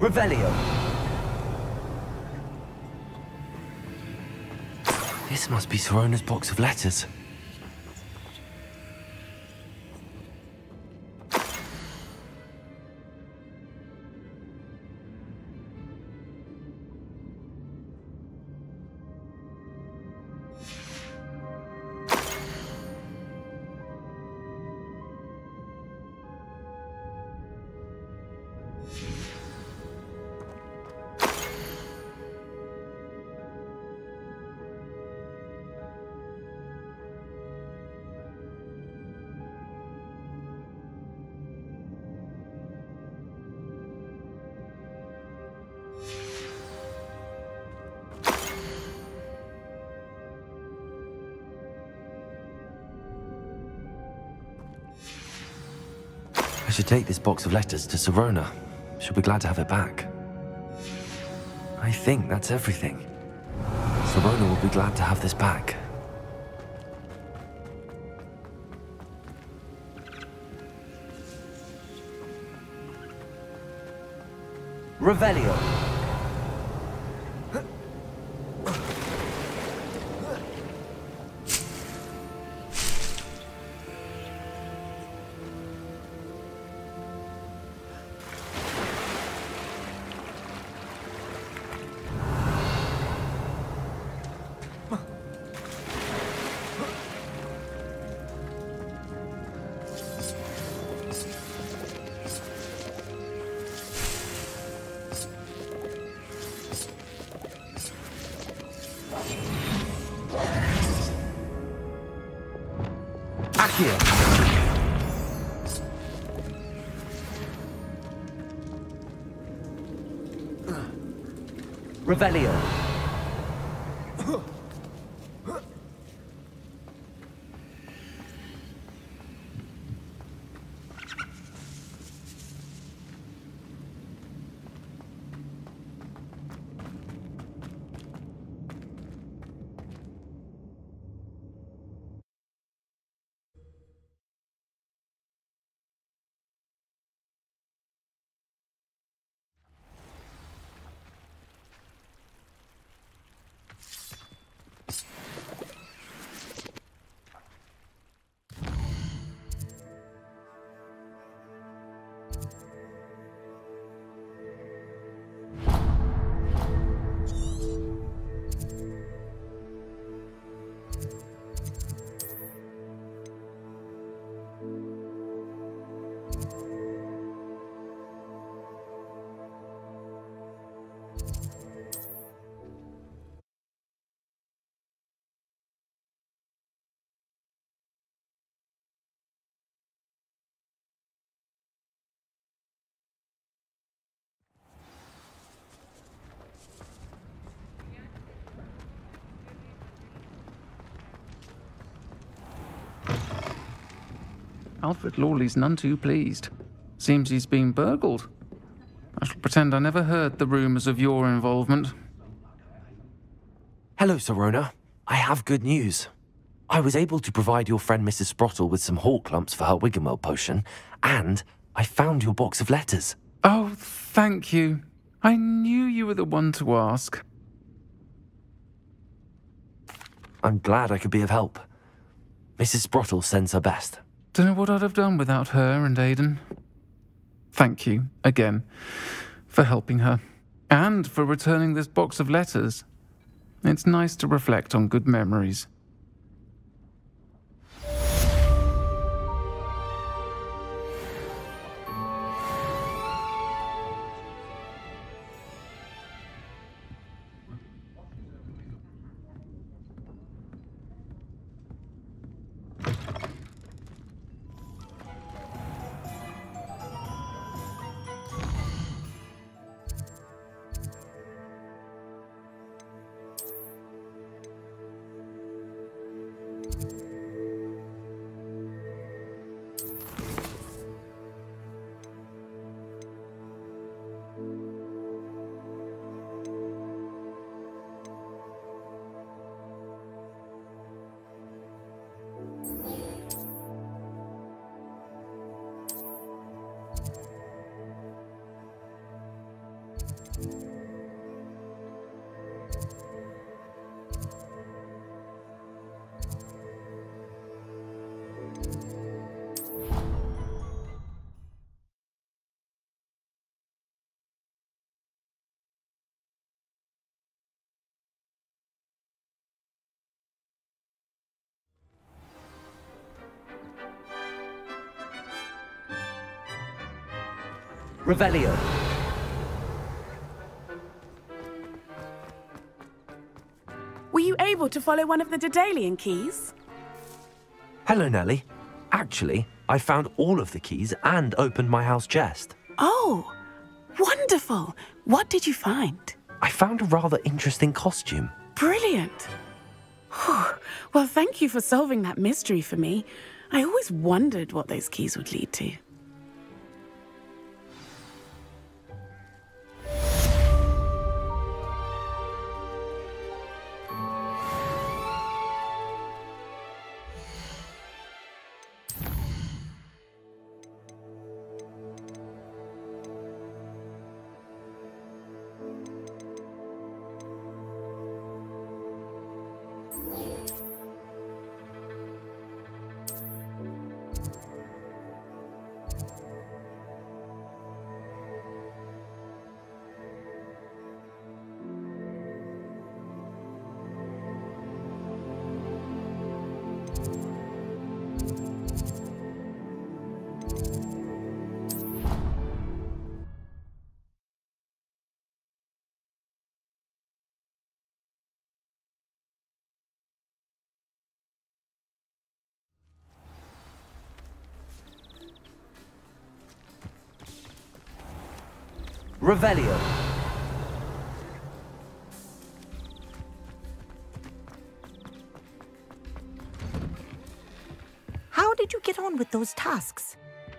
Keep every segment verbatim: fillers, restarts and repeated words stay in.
Revelio. This must be Sirona's box of letters. I should take this box of letters to Sirona. She'll be glad to have it back. I think that's everything. Sirona will be glad to have this back. Revelio. Accio. Revelio. Alfred Lawley's none too pleased. Seems he's been burgled. I shall pretend I never heard the rumours of your involvement. Hello, Sirona. I have good news. I was able to provide your friend Missus Sprottle with some hawk lumps for her Wiggenweld potion, and I found your box of letters. Oh, thank you. I knew you were the one to ask. I'm glad I could be of help. Missus Sprottle sends her best. Don't know what I'd have done without her and Aidan. Thank you, again, for helping her, and for returning this box of letters. It's nice to reflect on good memories. Revelio. Were you able to follow one of the Daedalian keys? Hello, Nellie. Actually, I found all of the keys and opened my house chest. Oh, wonderful. What did you find? I found a rather interesting costume. Brilliant. Whew. Well, thank you for solving that mystery for me. I always wondered what those keys would lead to. Revelio. How did you get on with those tasks?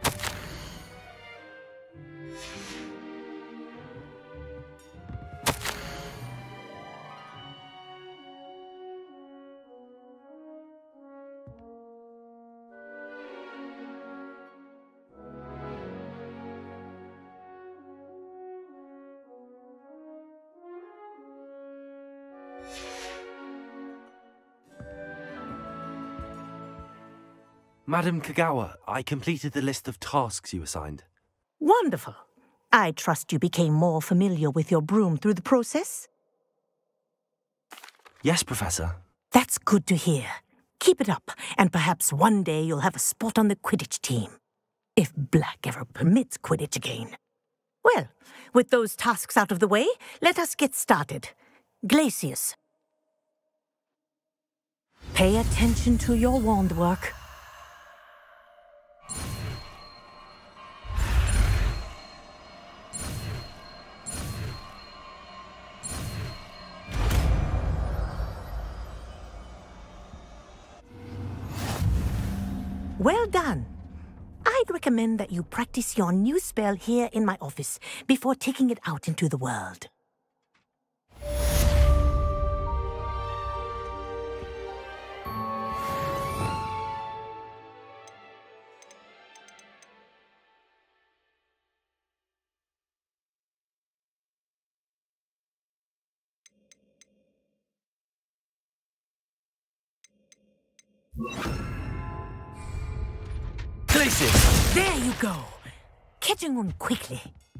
Madam Kagawa, I completed the list of tasks you assigned. Wonderful. I trust you became more familiar with your broom through the process? Yes, Professor. That's good to hear. Keep it up, and perhaps one day you'll have a spot on the Quidditch team. If Black ever permits Quidditch again. Well, with those tasks out of the way, let us get started. Glacius. Pay attention to your wand work. Well done. I'd recommend that you practice your new spell here in my office before taking it out into the world. Glacius! There you go. Catching on quickly.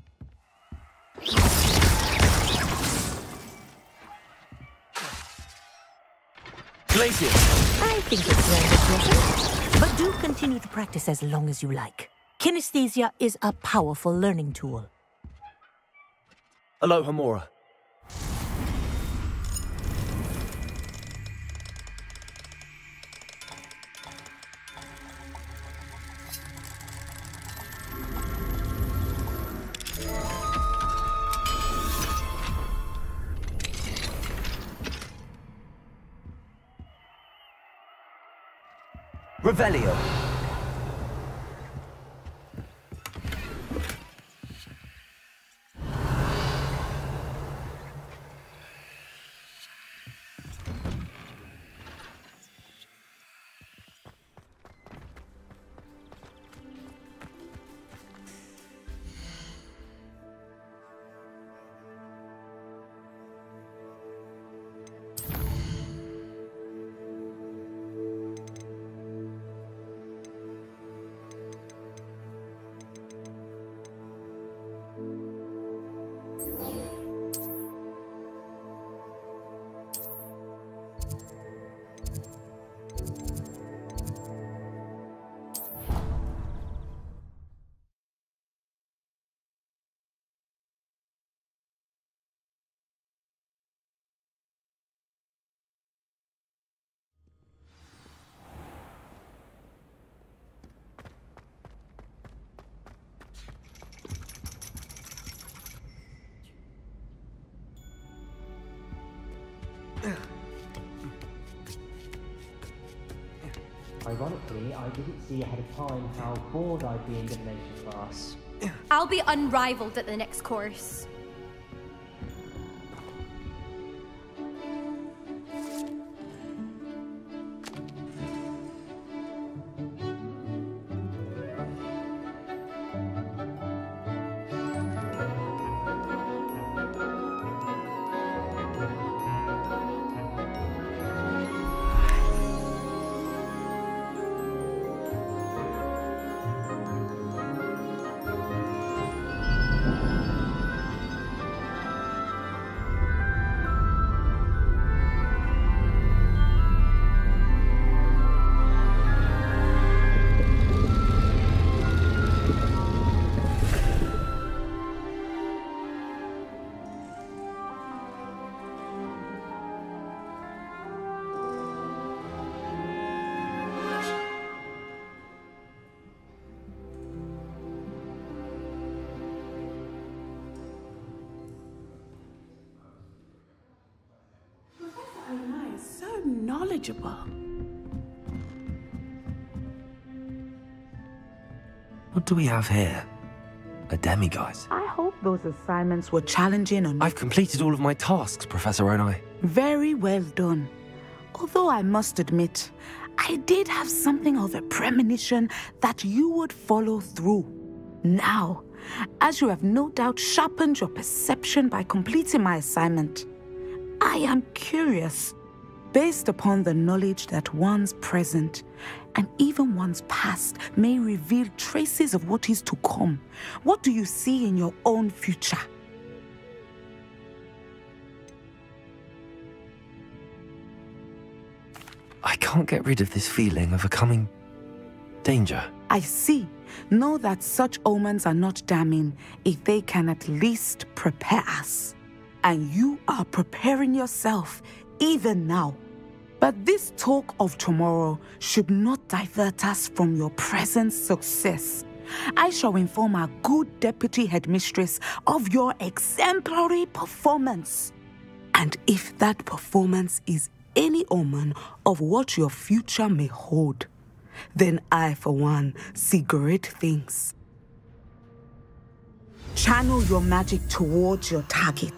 Glacius! I think it's rather pleasant, but do continue to practice as long as you like. Kinesthesia is a powerful learning tool. Alohomora. Revelio. Ironically, I didn't see ahead of time how bored I'd be in divination class. I'll be unrivaled at the next course. Knowledgeable. What do we have here? A demiguise. I hope those assignments were challenging enough. I've completed all of my tasks, Professor Onai. Very well done. Although I must admit, I did have something of a premonition that you would follow through. Now, as you have no doubt sharpened your perception by completing my assignment, I am curious. Based upon the knowledge that one's present and even one's past may reveal traces of what is to come, what do you see in your own future? I can't get rid of this feeling of a coming danger. I see. Know that such omens are not damning if they can at least prepare us. And you are preparing yourself even now. But this talk of tomorrow should not divert us from your present success. I shall inform our good deputy headmistress of your exemplary performance. And if that performance is any omen of what your future may hold, then I, for one, see great things. Channel your magic towards your target.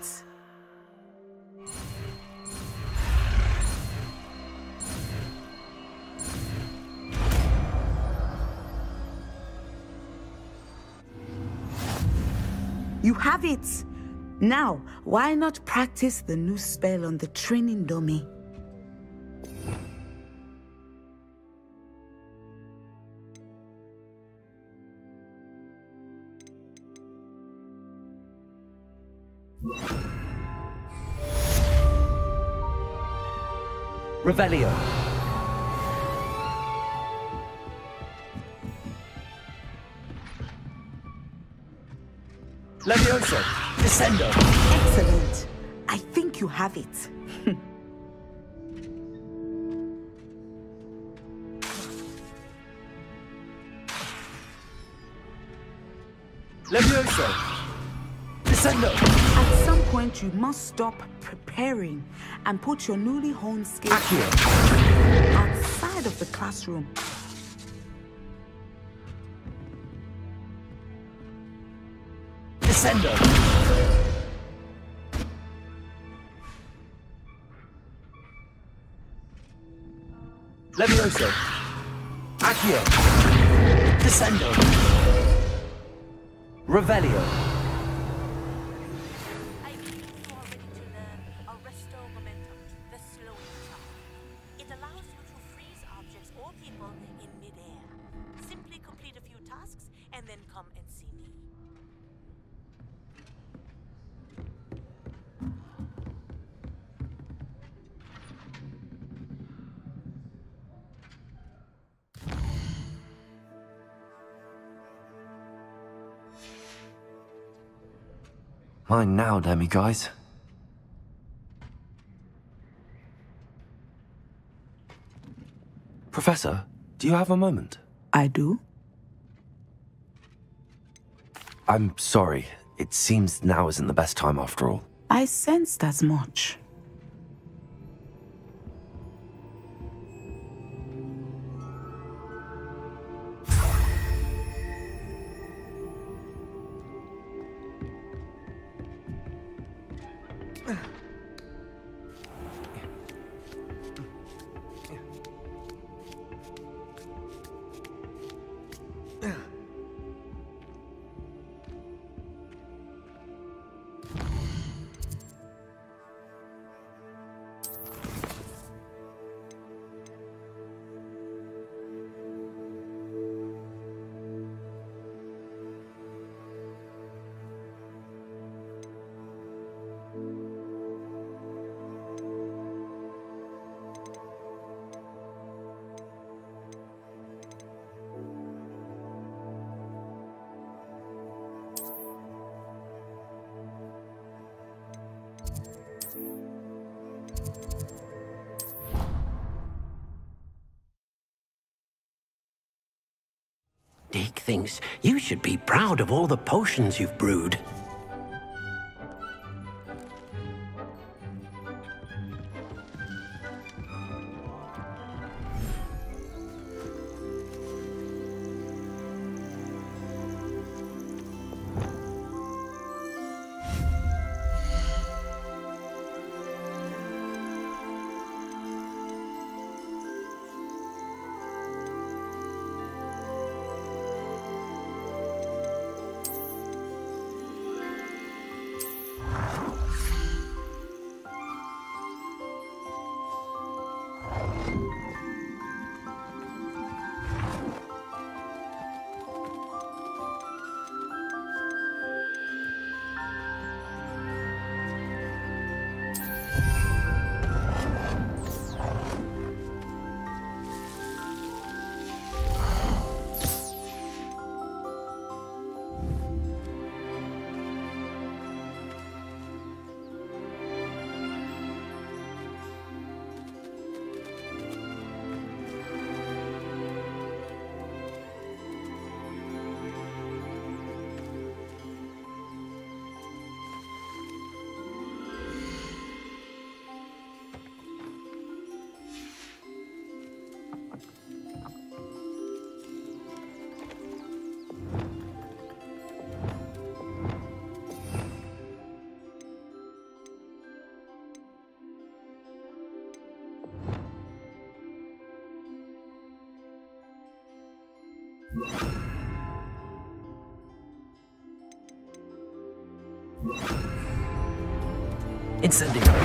You have it! Now, why not practice the new spell on the training dummy? Revelio. Levioso. Descendo. Excellent. I think you have it. Levioso. Descendo. At some point, you must stop preparing and put your newly honed skills outside of the classroom. Descendo. Levioso. Accio. Descendo. Revelio. Mine now, demiguise. Professor, do you have a moment? I do. I'm sorry. It seems now isn't the best time after all. I sensed as much. Deke thinks you should be proud of all the potions you've brewed. Incendio.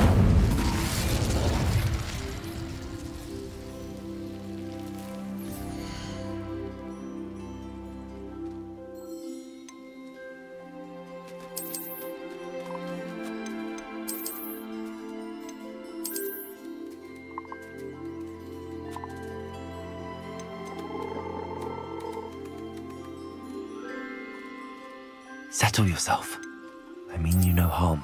Settle yourself. I mean you no harm.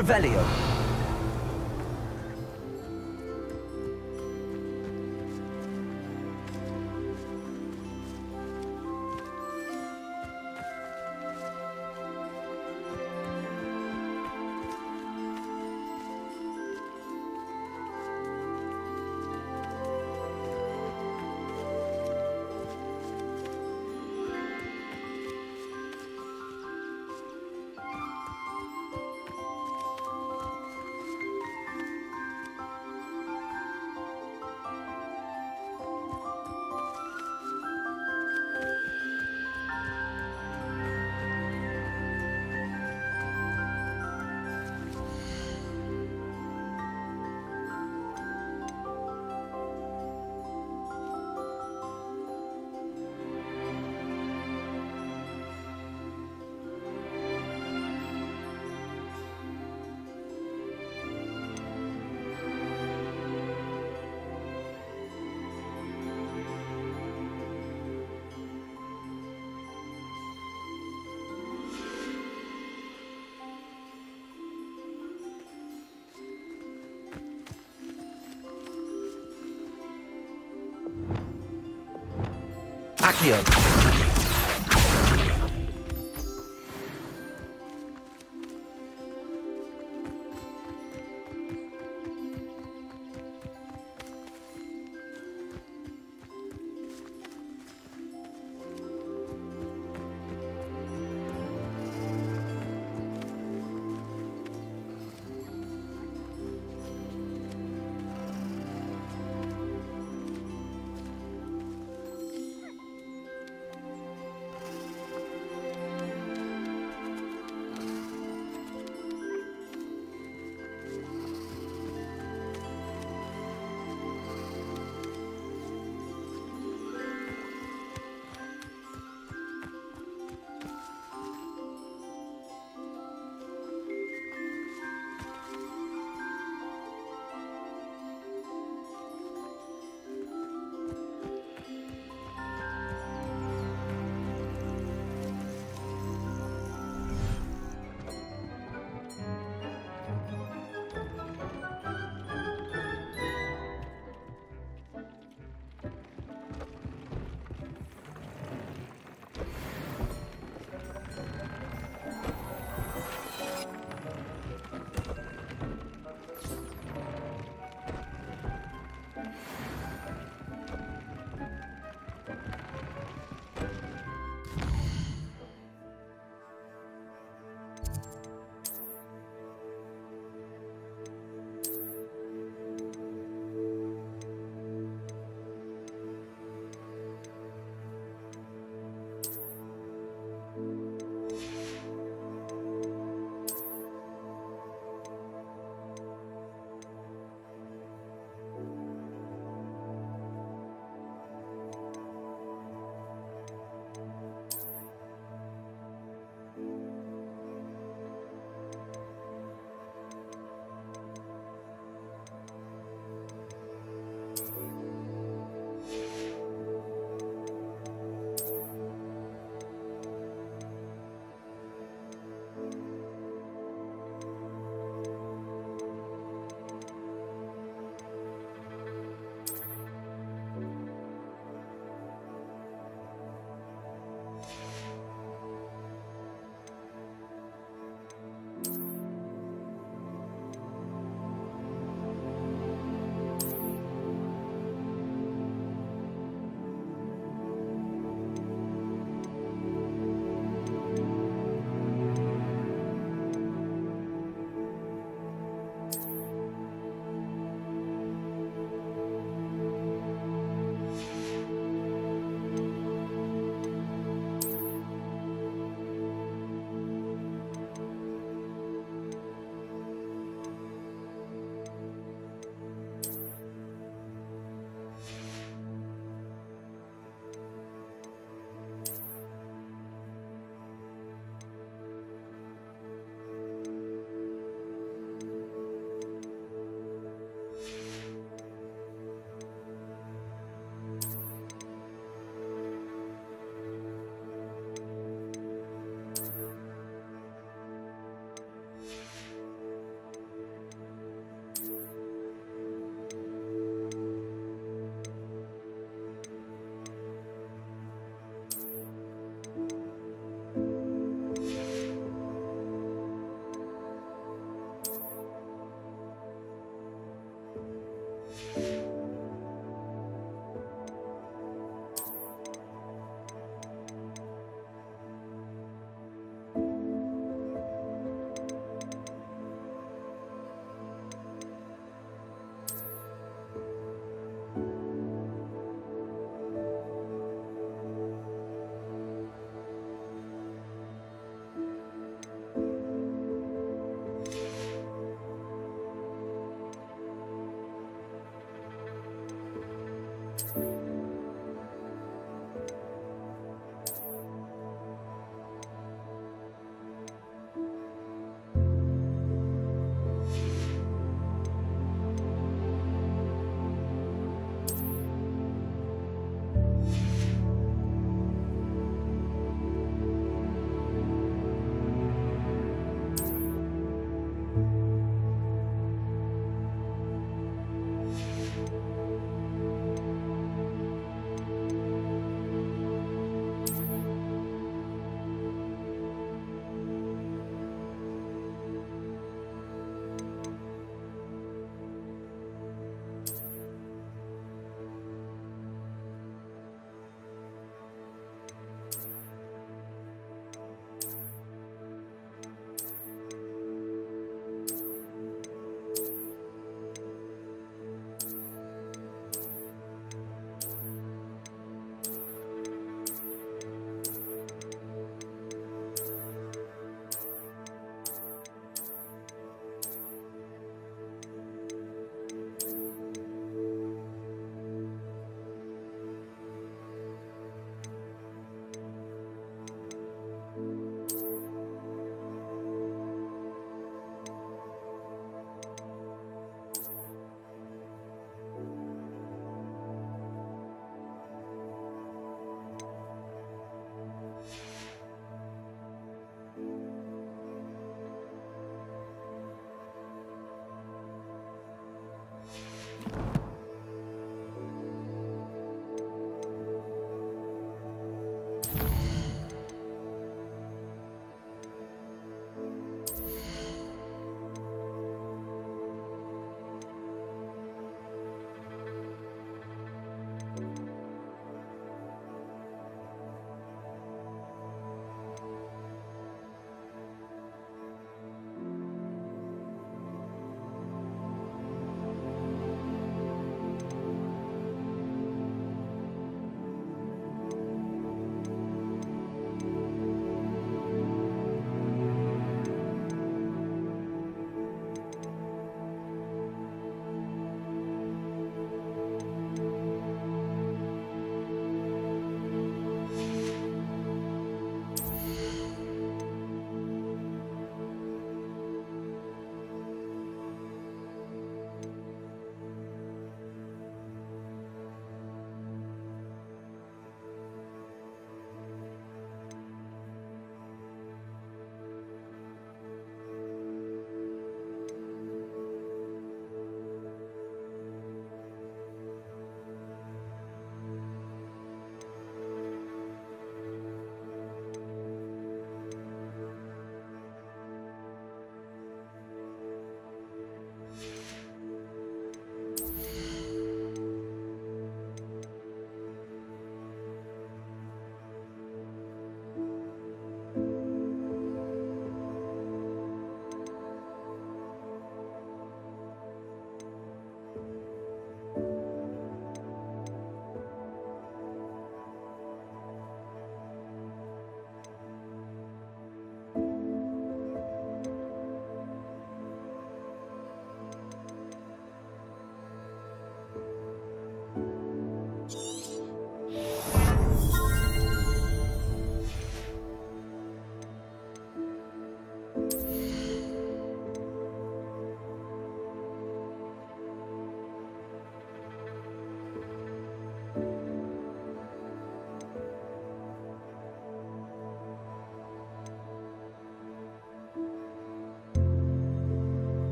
Revelio. Accio.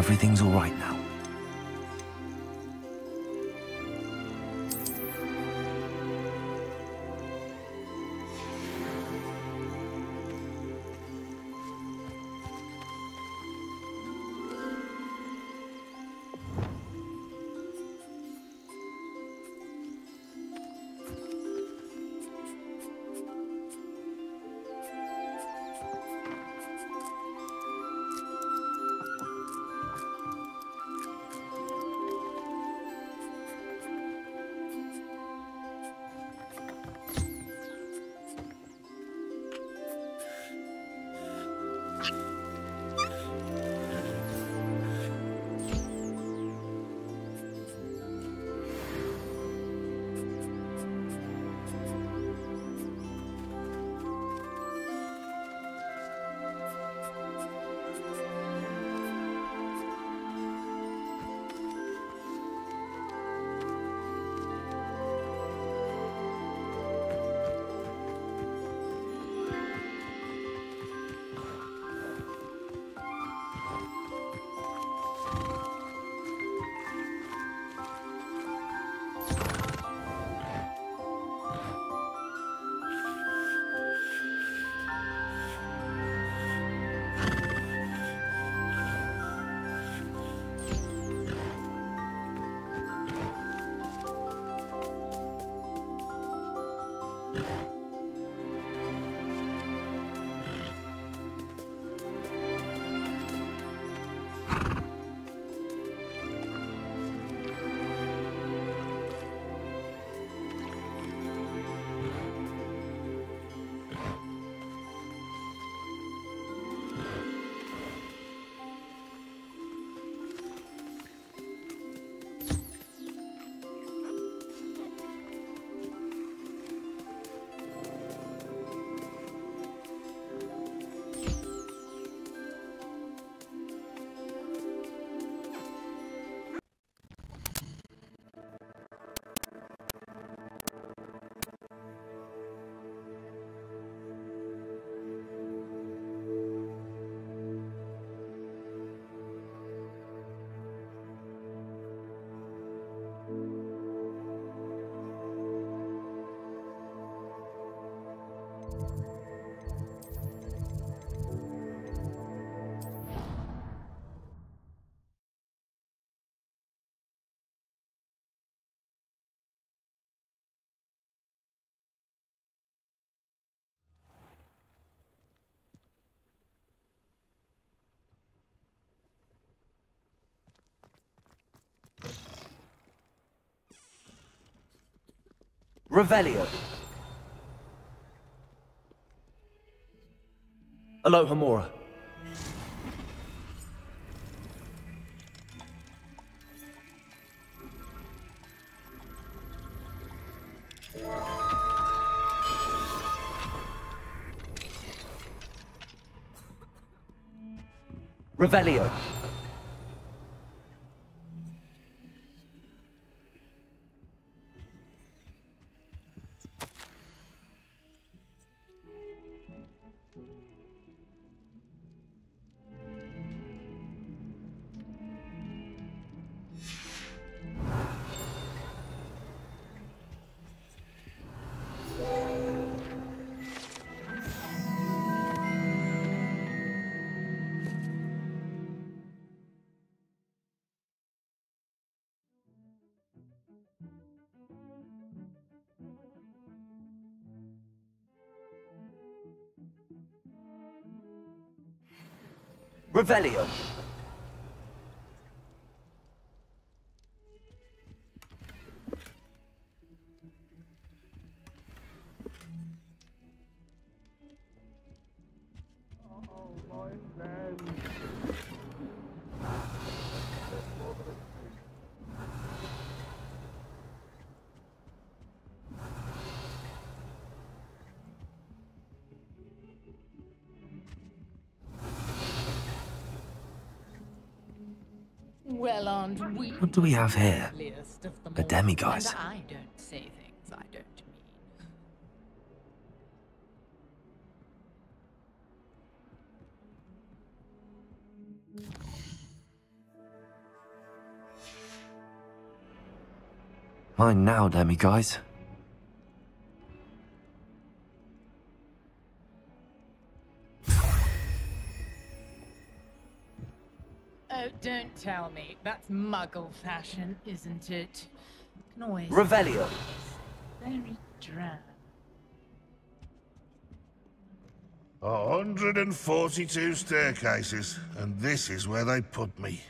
Everything's all right now. Revelio. Alohomora. Revelio. Revelio. Well, aren't we? What do we have here? List of them A all. demiguise. And I don't say things I don't mean. Mine now, demiguise. Oh, don't tell me. That's Muggle fashion, isn't it? Can always Revelio. very drab. one hundred forty-two staircases, and this is where they put me.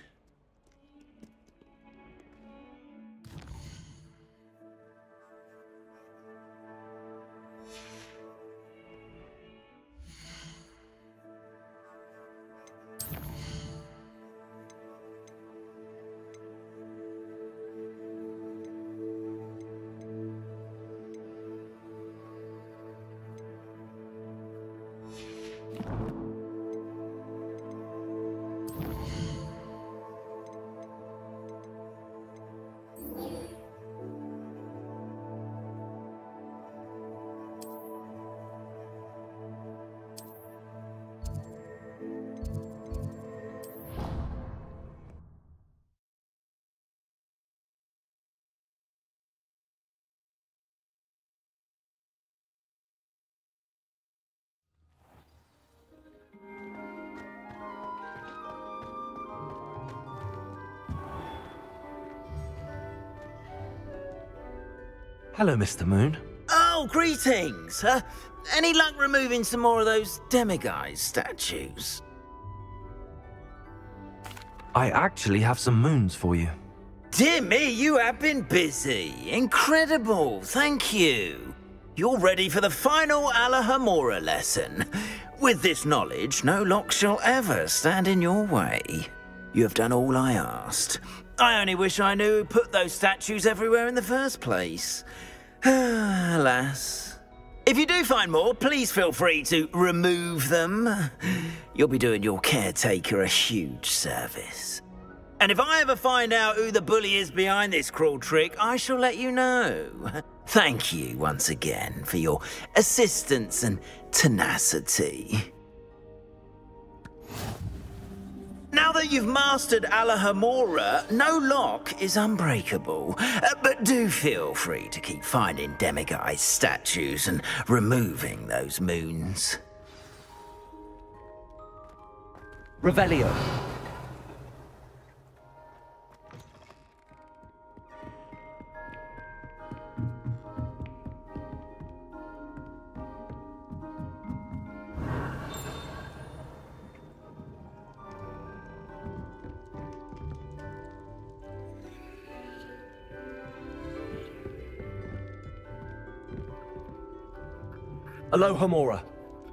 Hello, Mister Moon. Oh, greetings! Uh, any luck removing some more of those demiguise statues? I actually have some moons for you. Dear me, you have been busy. Incredible, thank you. You're ready for the final Alohomora lesson. With this knowledge, no lock shall ever stand in your way. You have done all I asked. I only wish I knew who put those statues everywhere in the first place. Alas. If you do find more, please feel free to remove them. You'll be doing your caretaker a huge service. And if I ever find out who the bully is behind this cruel trick, I shall let you know. Thank you once again for your assistance and tenacity. Now that you've mastered Alohomora, no lock is unbreakable. Uh, but do feel free to keep finding demiguise statues and removing those moons. Revelio. Alohomora.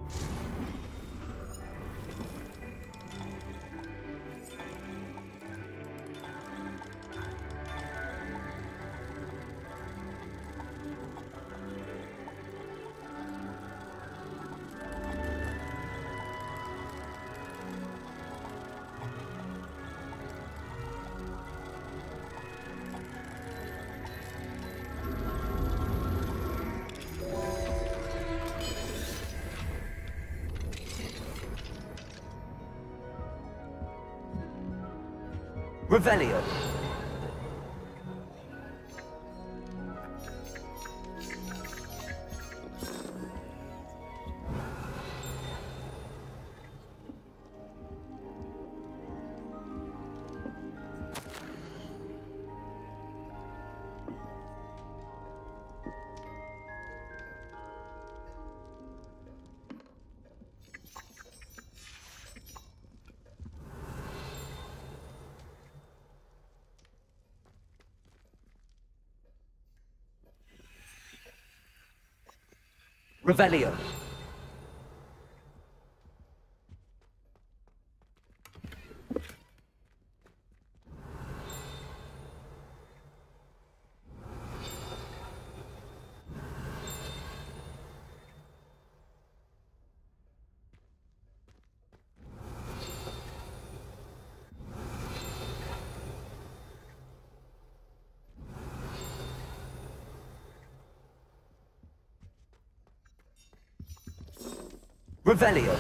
Revelio. Revelio. Revelio.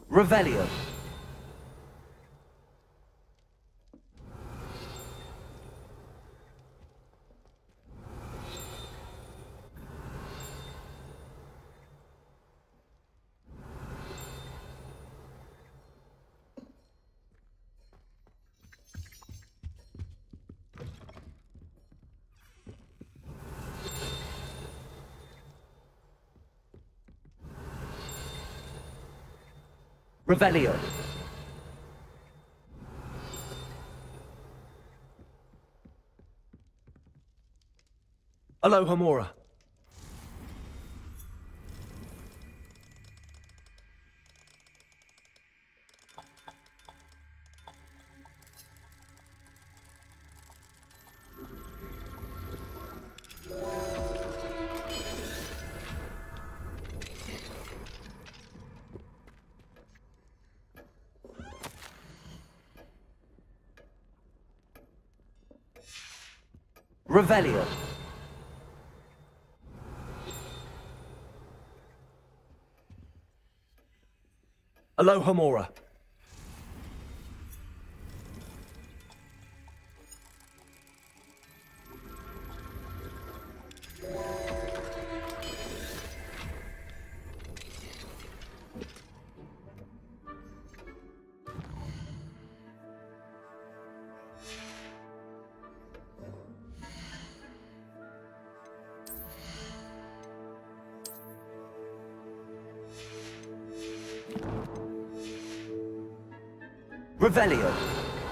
Revelio. Revelio. Alohomora. Revelio. Alohomora. Revelio.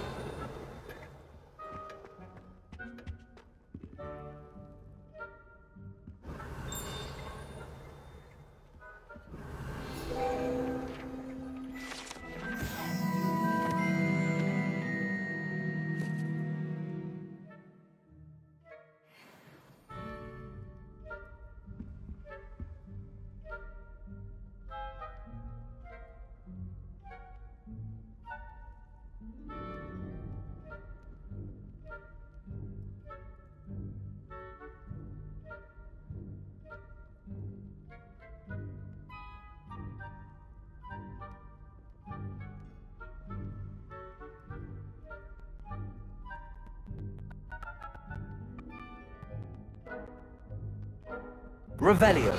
Revelio.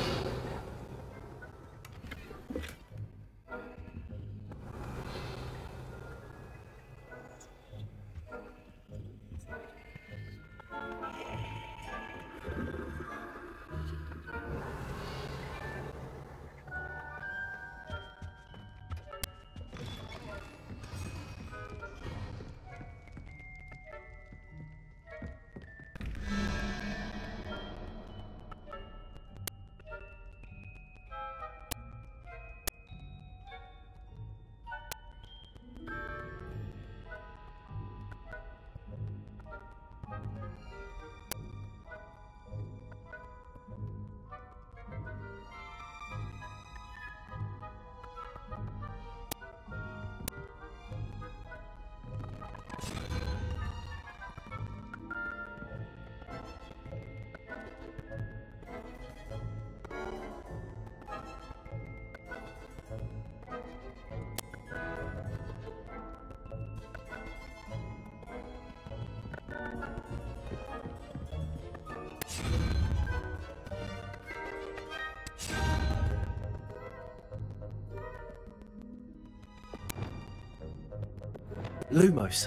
Lumos.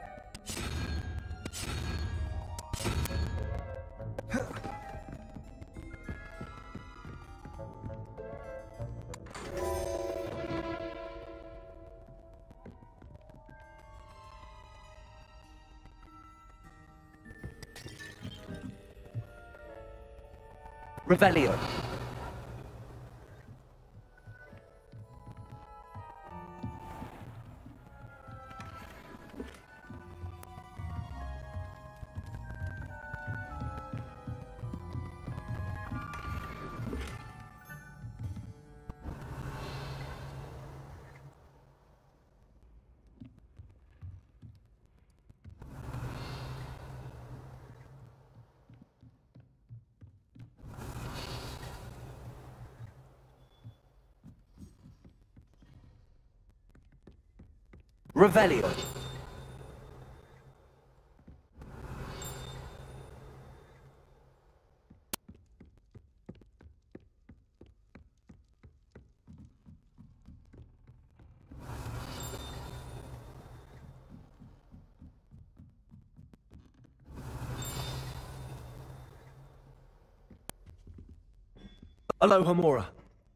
Revelio. Revelio. Alohomora.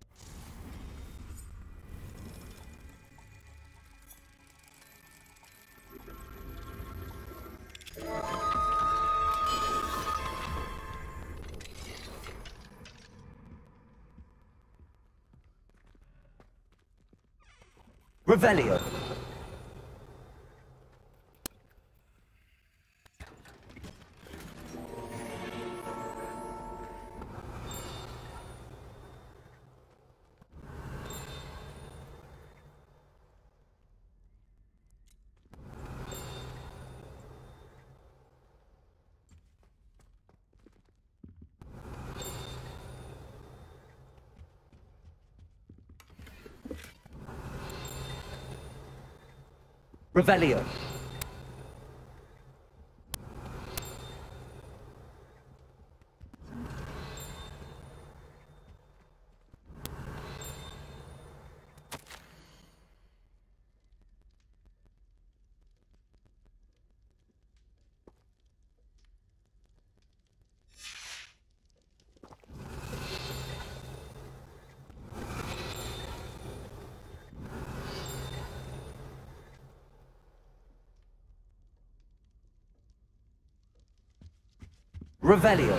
Revelio. Revelio. Revelio.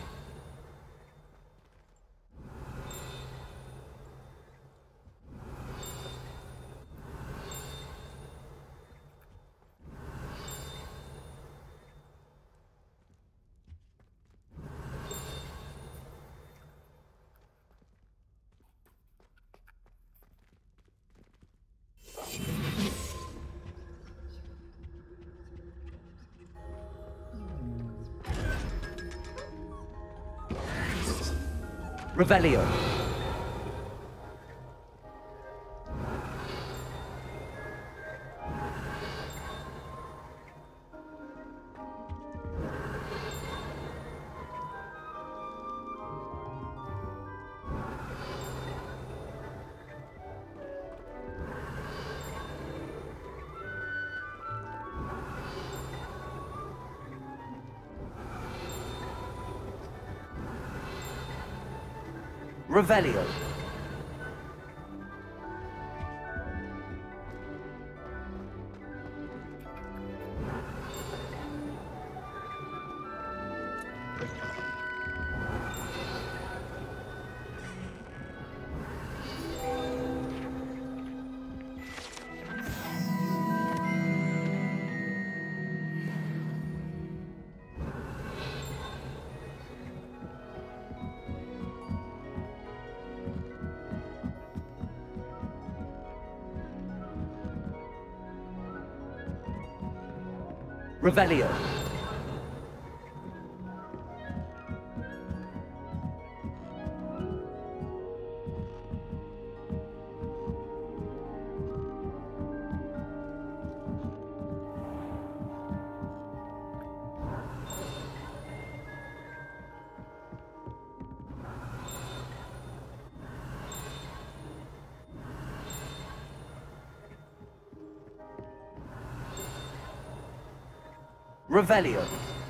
Revelio. Revelio. Revelio. Revelio.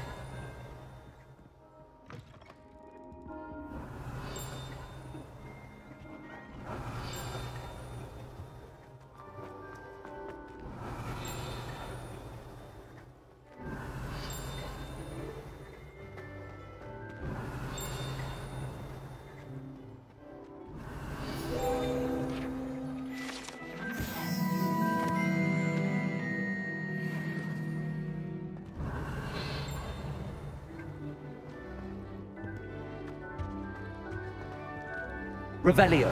Revelio.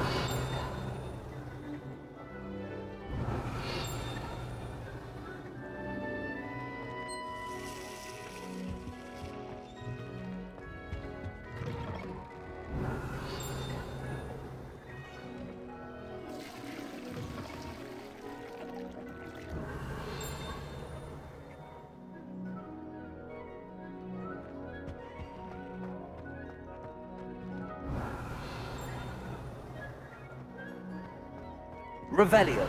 Revelio.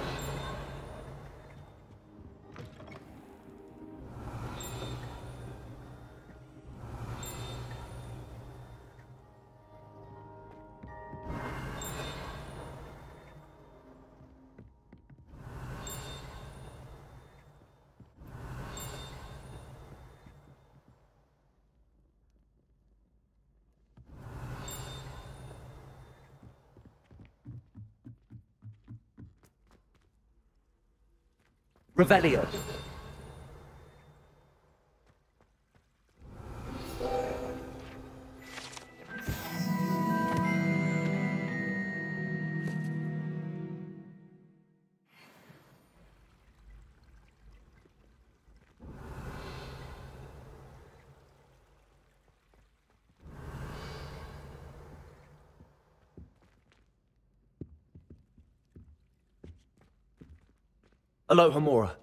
Revelio. Alohomora.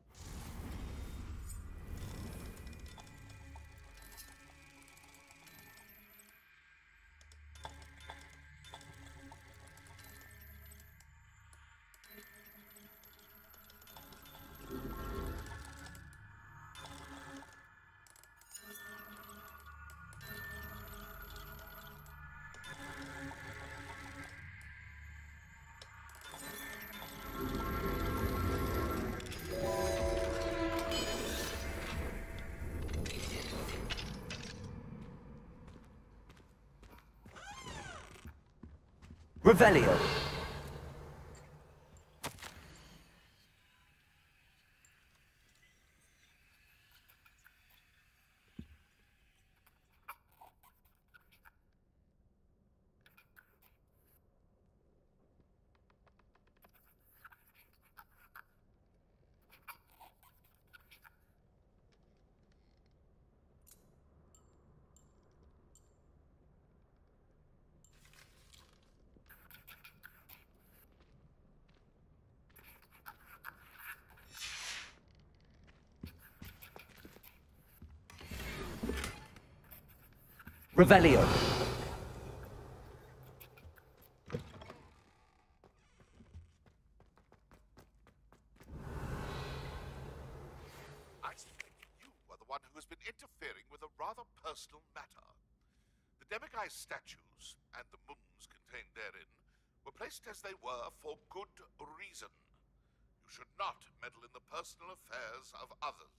Revelio. Revelio. I suspect you are the one who has been interfering with a rather personal matter. The Demiguise statues and the moons contained therein were placed as they were for good reason. You should not meddle in the personal affairs of others.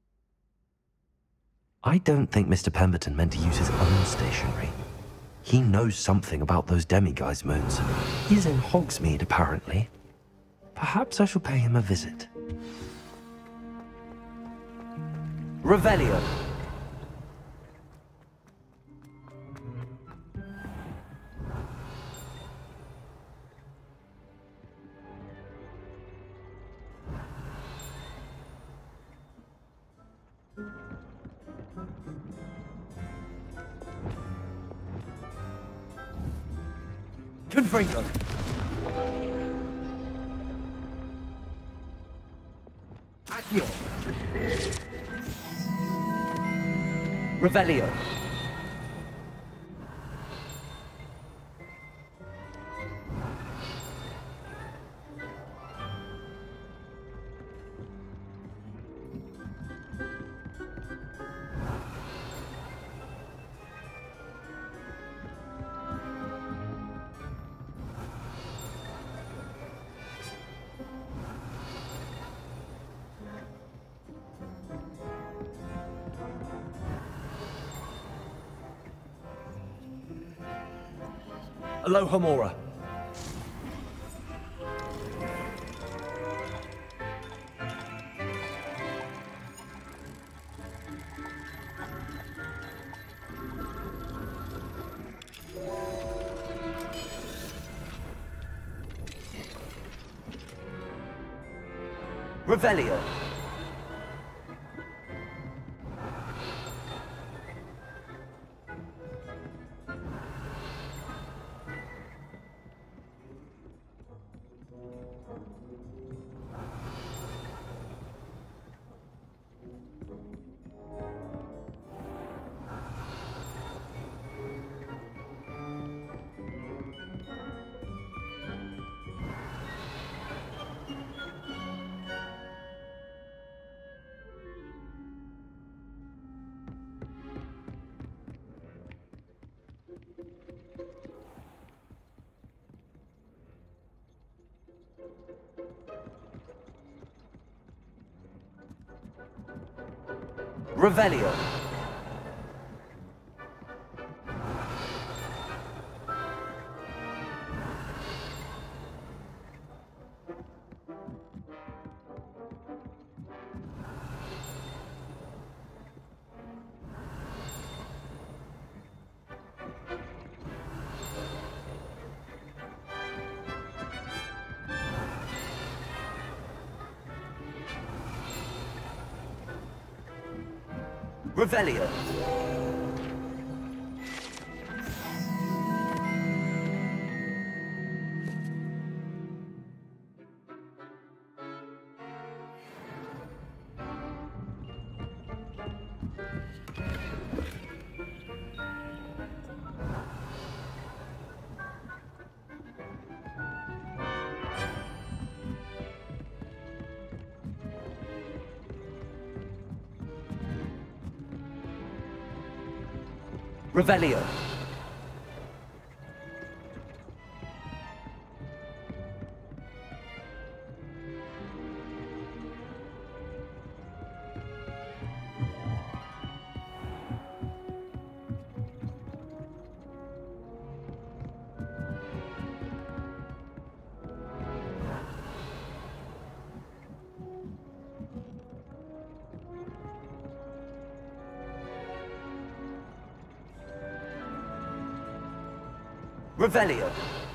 I don't think Mister Pemberton meant to use his own stationery. He knows something about those Demiguise moons. He's in Hogsmeade, apparently. Perhaps I shall pay him a visit. Revelio. Confringo. Accio. Revelio. Alohomora. Revelio. Revelio. Revelio. Revelio. Revelio.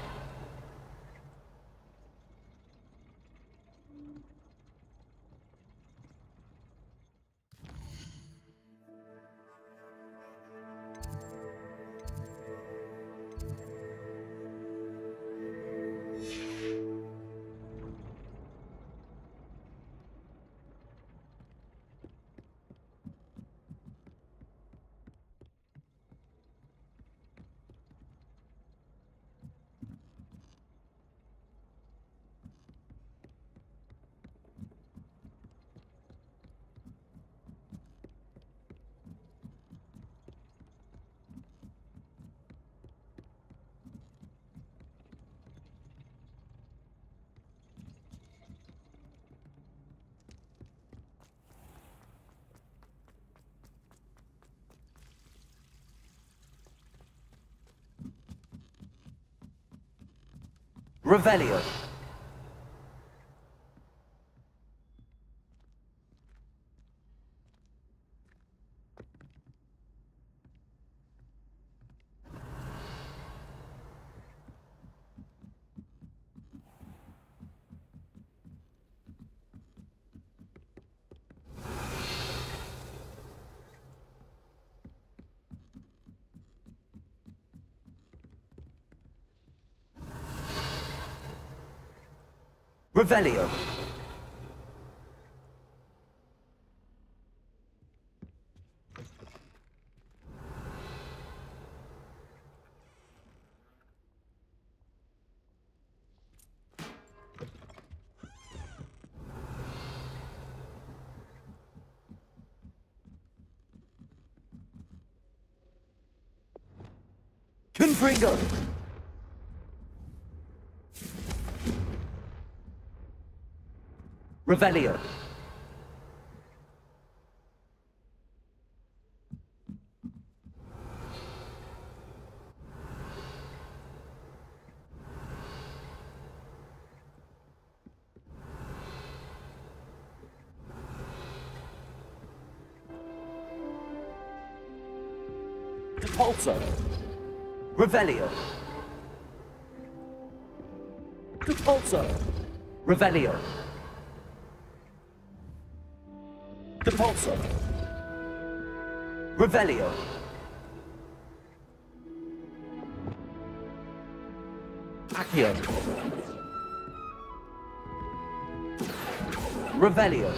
Revelio. Revelio. Confringo. Revelio. Depulso. Revelio. Depulso. Revelio. Depulso. Revelio. Accio. Revelio.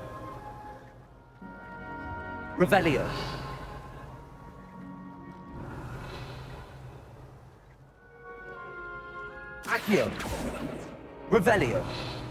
Revelio. Accio. Revelio.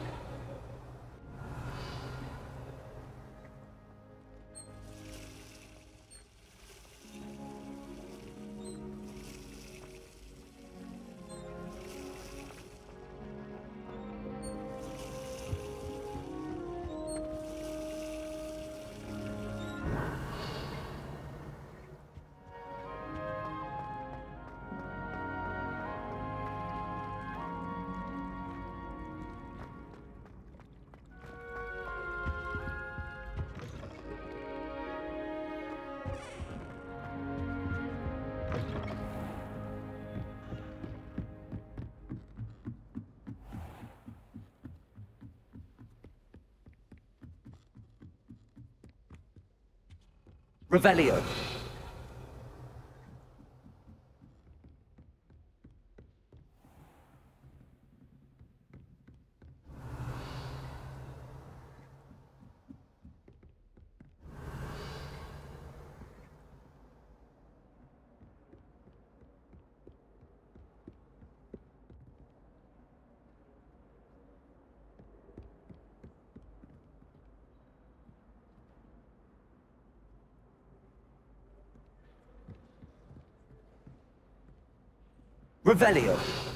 Revelio. Revelio.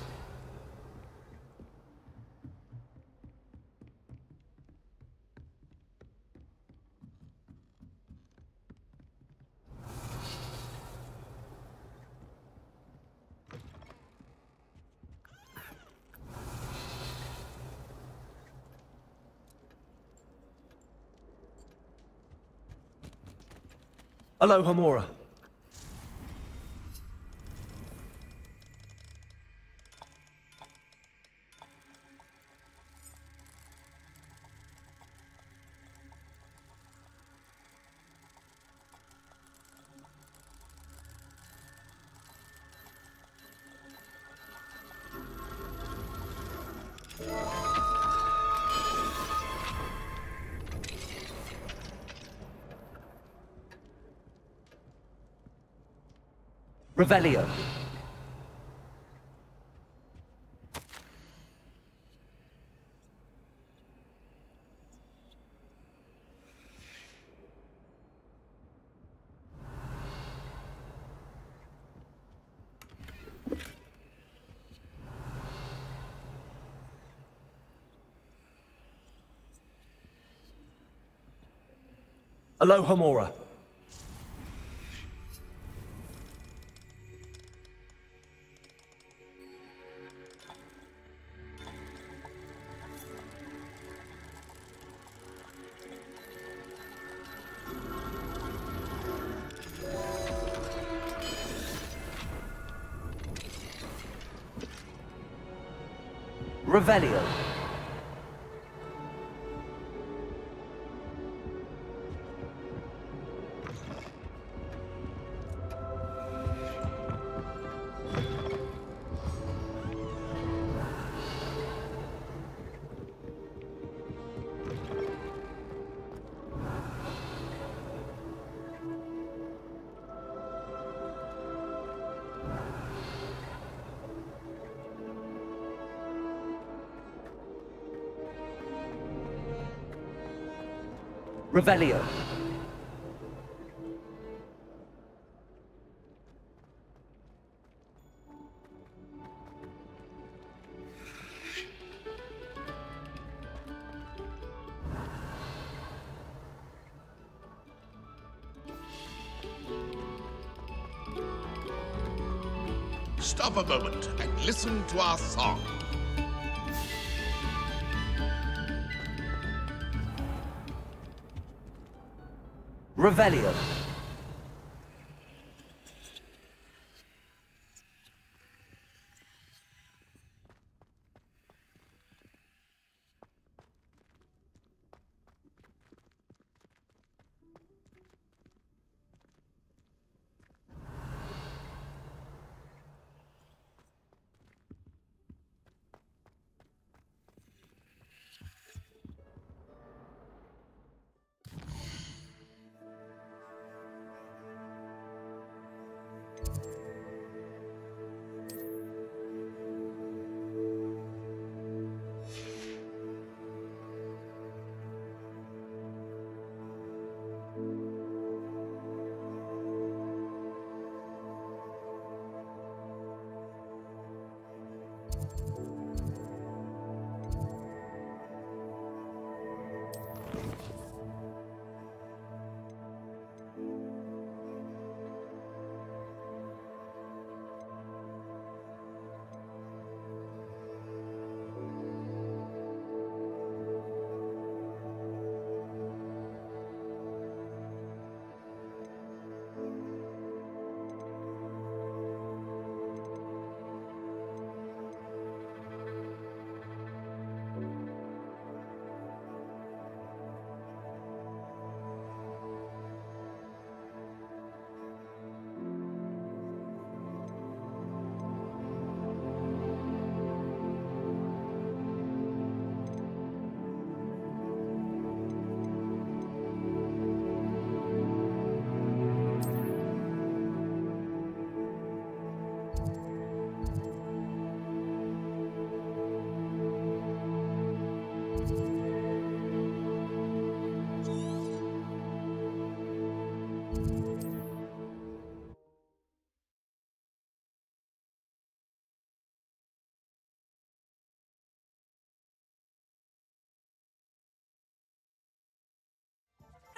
Aloha Mora. Revelio. Aloha Mora. Revelio. Revelio. Stop a moment and listen to our song. Revelio.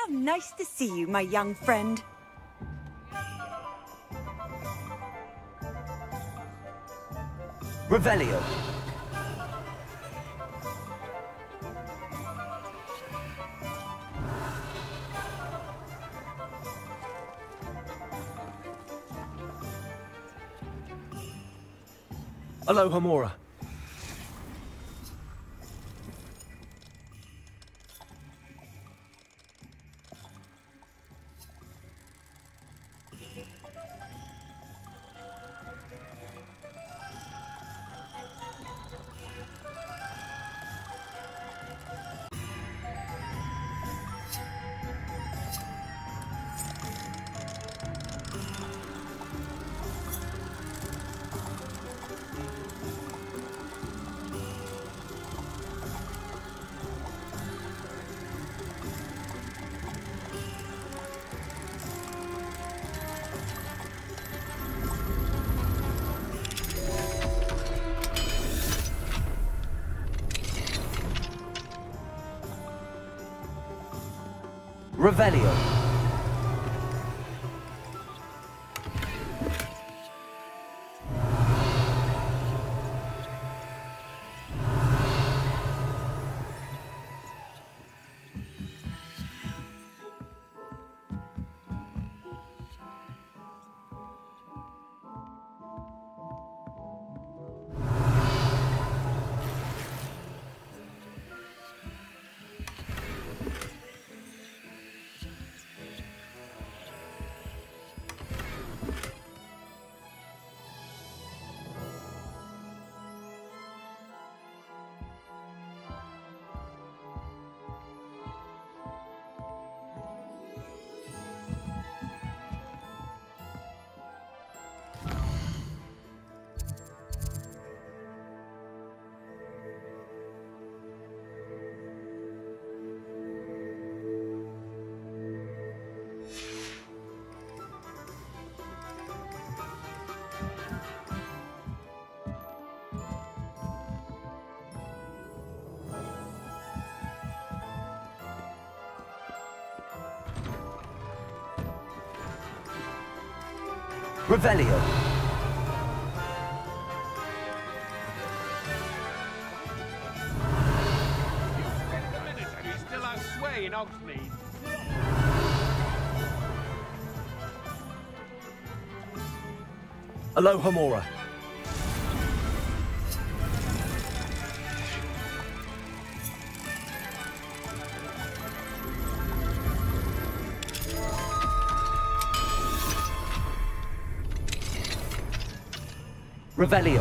How nice to see you, my young friend. Revelio. Alohomora. Revelio. Revelio. He's still our sway in Oxmead. Alohomora. Revelio.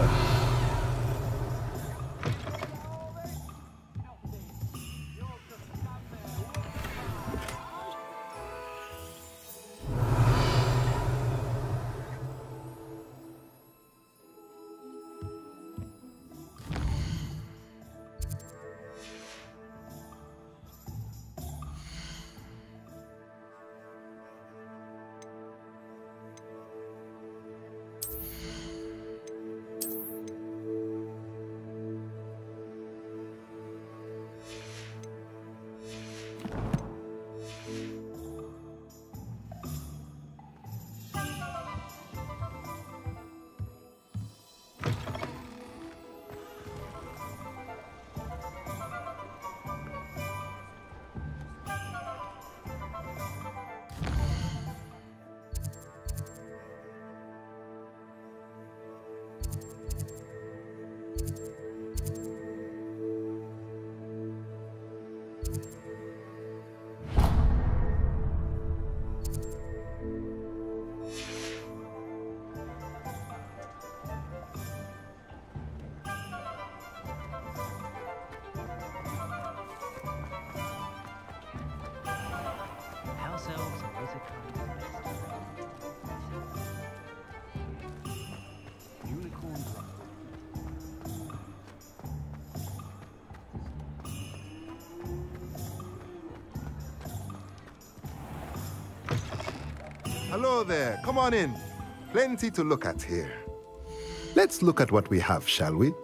Hello there, come on in. Plenty to look at here. Let's look at what we have, shall we?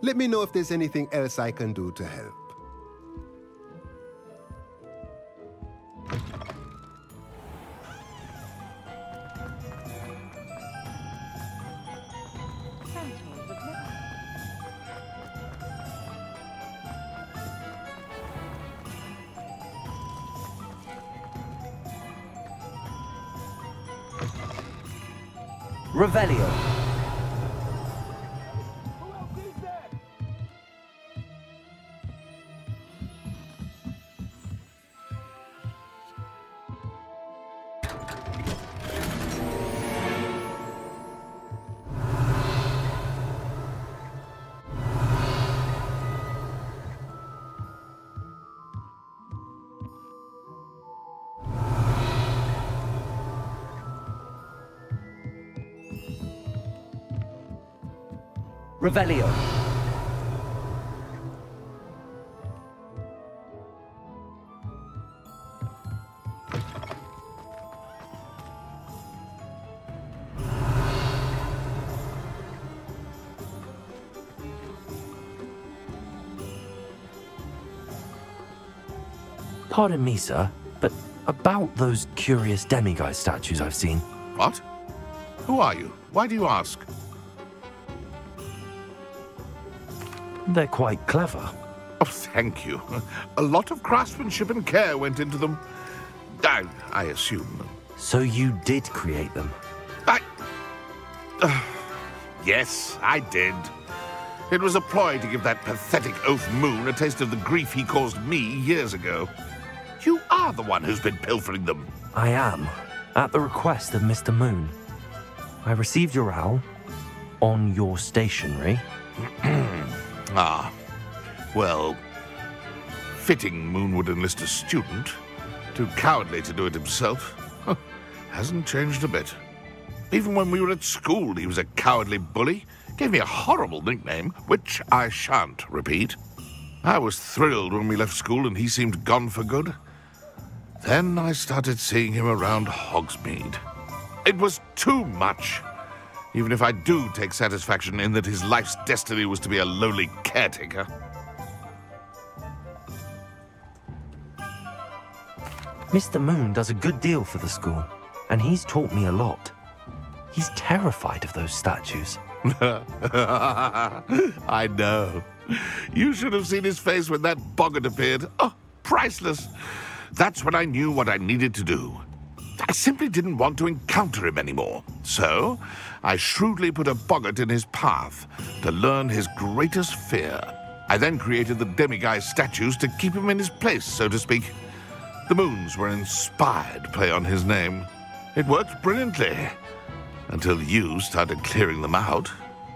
Let me know if there's anything else I can do to help. Revelio. Revelio. Pardon me, sir, but about those curious demiguise statues I've seen. What? Who are you? Why do you ask? They're quite clever. Oh, thank you. A lot of craftsmanship and care went into them. I, I assume. So you did create them? I... Uh, yes, I did. It was a ploy to give that pathetic oaf Moon a taste of the grief he caused me years ago. You are the one who's been pilfering them. I am, at the request of Mister Moon. I received your owl on your stationery. Ah, well, fitting Moon would enlist a student. Too cowardly to do it himself. Huh, hasn't changed a bit. Even when we were at school, he was a cowardly bully. Gave me a horrible nickname, which I shan't repeat. I was thrilled when we left school and he seemed gone for good. Then I started seeing him around Hogsmeade. It was too much. Even if I do take satisfaction in that his life's destiny was to be a lowly caretaker. Mister Moon does a good deal for the school, and he's taught me a lot. He's terrified of those statues. I know. You should have seen his face when that boggart appeared. Oh, priceless. That's when I knew what I needed to do. I simply didn't want to encounter him anymore. So, I shrewdly put a boggart in his path to learn his greatest fear. I then created the demiguise statues to keep him in his place, so to speak. The Moons were an inspired play on his name. It worked brilliantly, until you started clearing them out.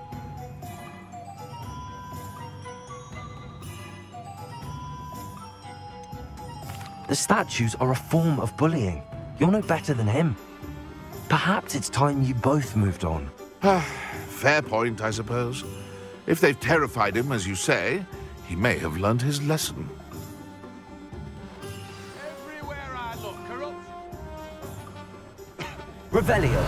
The statues are a form of bullying. You're no better than him. Perhaps it's time you both moved on. Fair point, I suppose. If they've terrified him, as you say, he may have learned his lesson. Everywhere I look, corrupt. Revelio.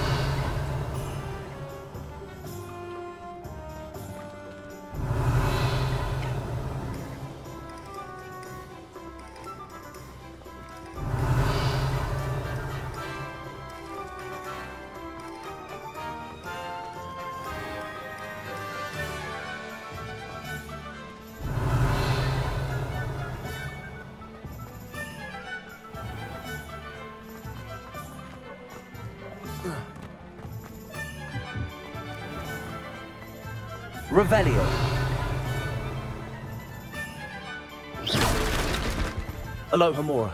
Revelio. Alohomora.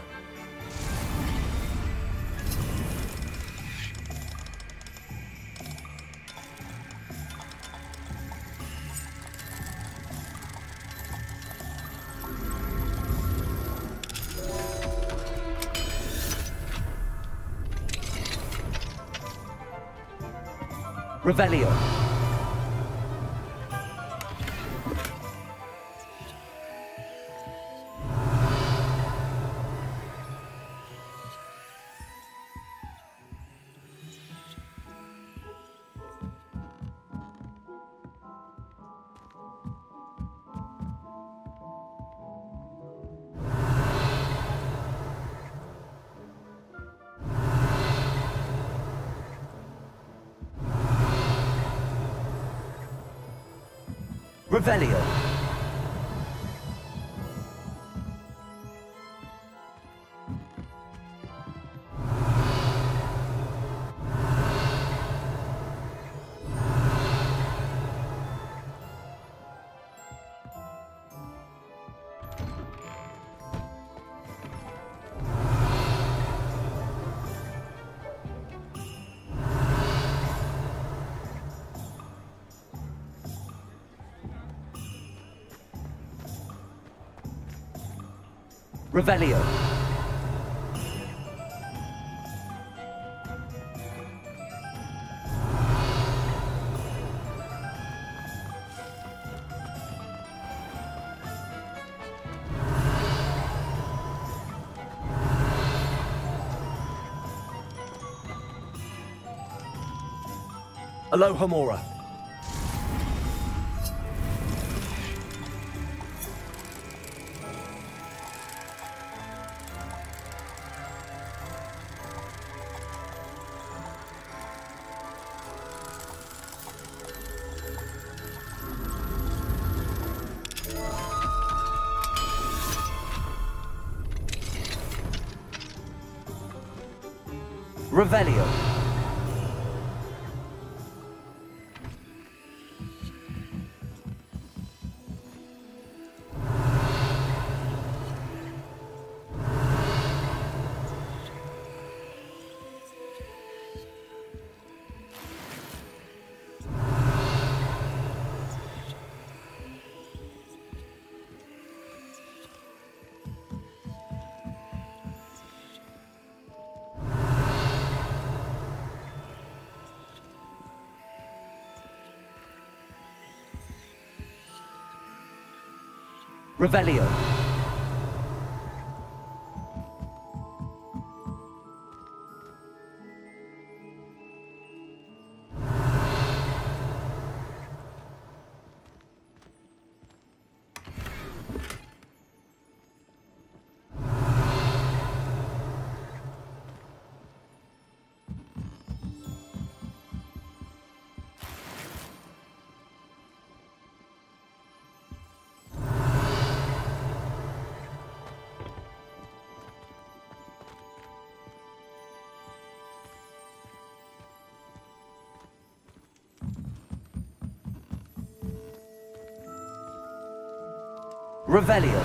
Revelio. Revelio. Revelio. Alohomora. Revelio. Revelio. Revelio.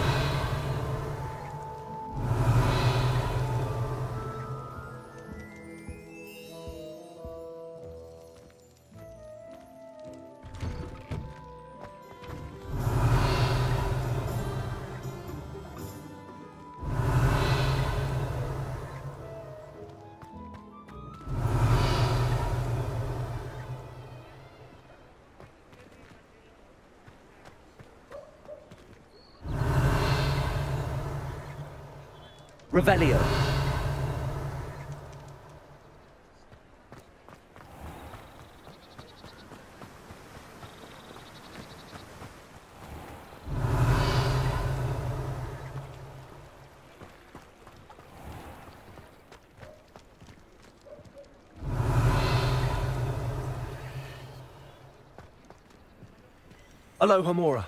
Revelio. Alohomora.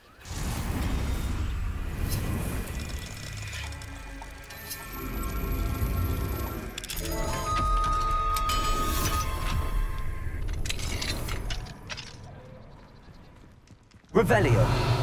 Revelio.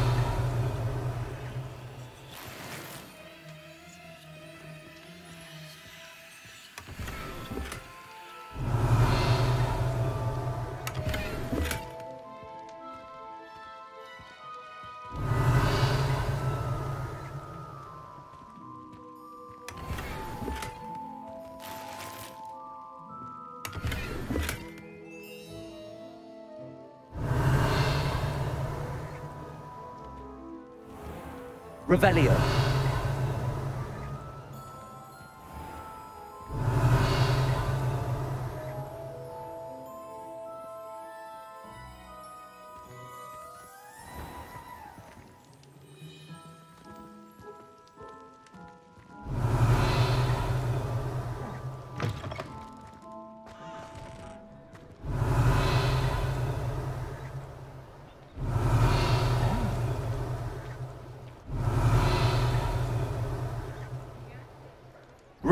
Revelio.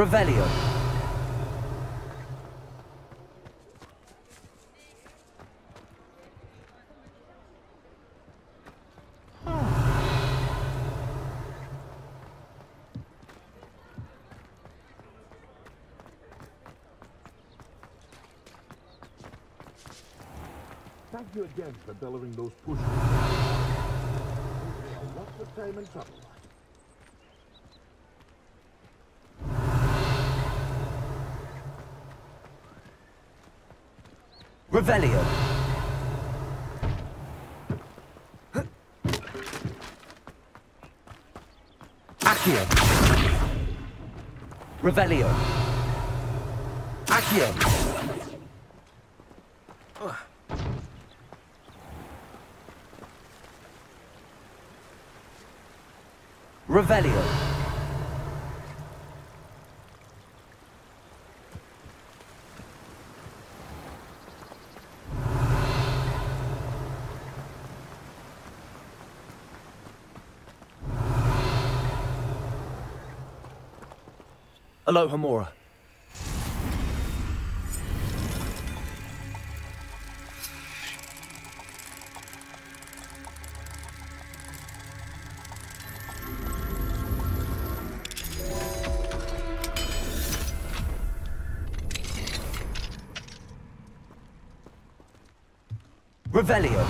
Revelio. Thank you again for delivering those pushes. Lots of time and trouble. Revelio. Accio. Revelio. Accio. Revelio. Alohomora. Revelio.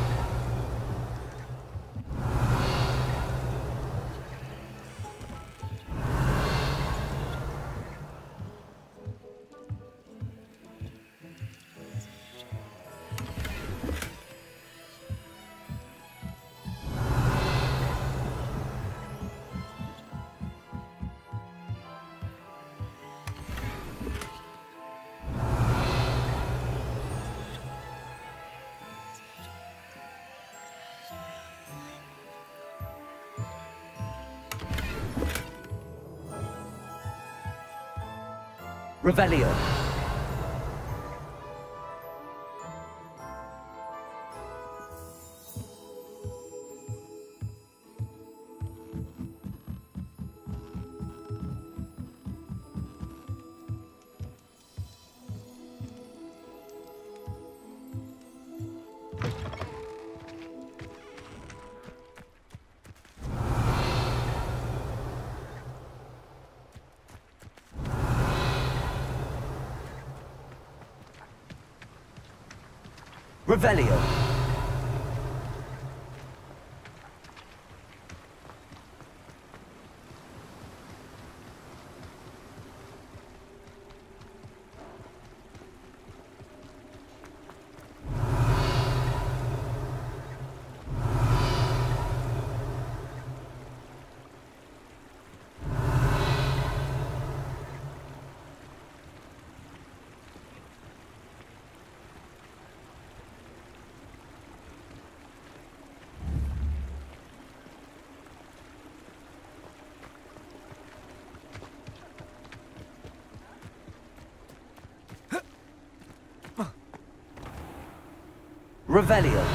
Revelio. Revelio. Revelio.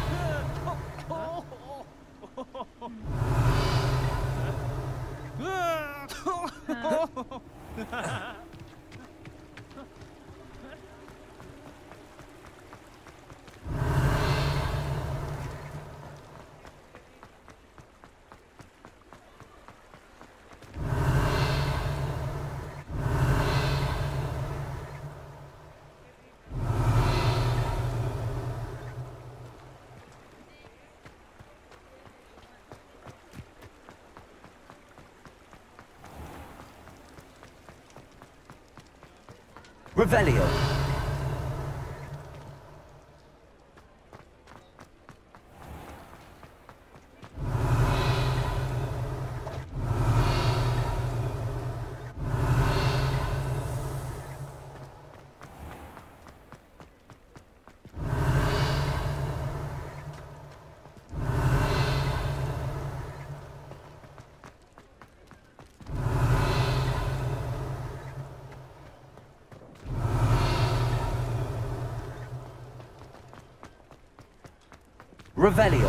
Revelio. Revelio.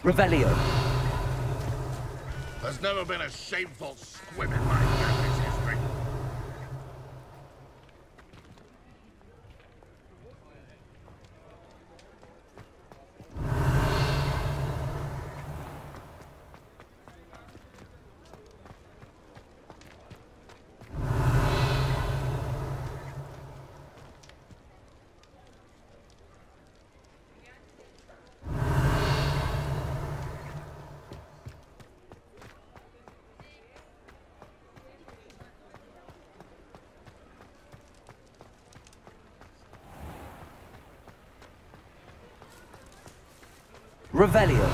Revelio. There's never been a shameful squib in my family's history. Revelio.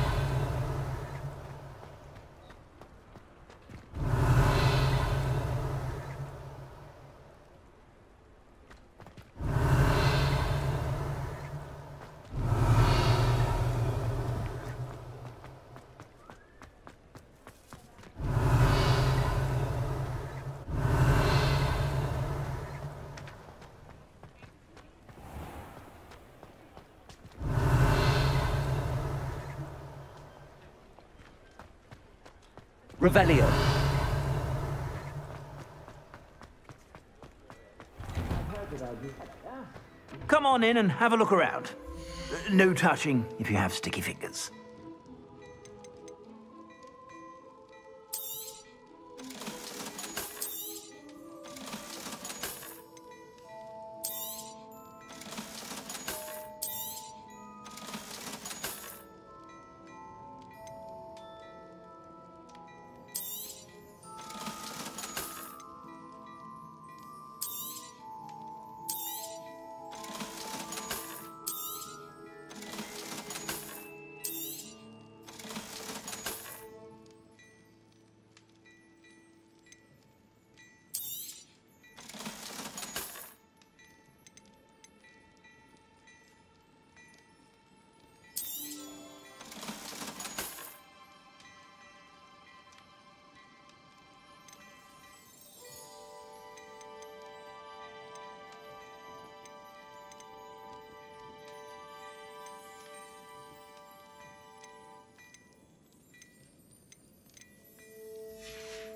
Revelio. Come on in and have a look around. No touching if you have sticky fingers.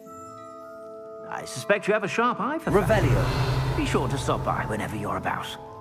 I suspect you have a sharp eye for Revelio. Be sure to stop by whenever you're about.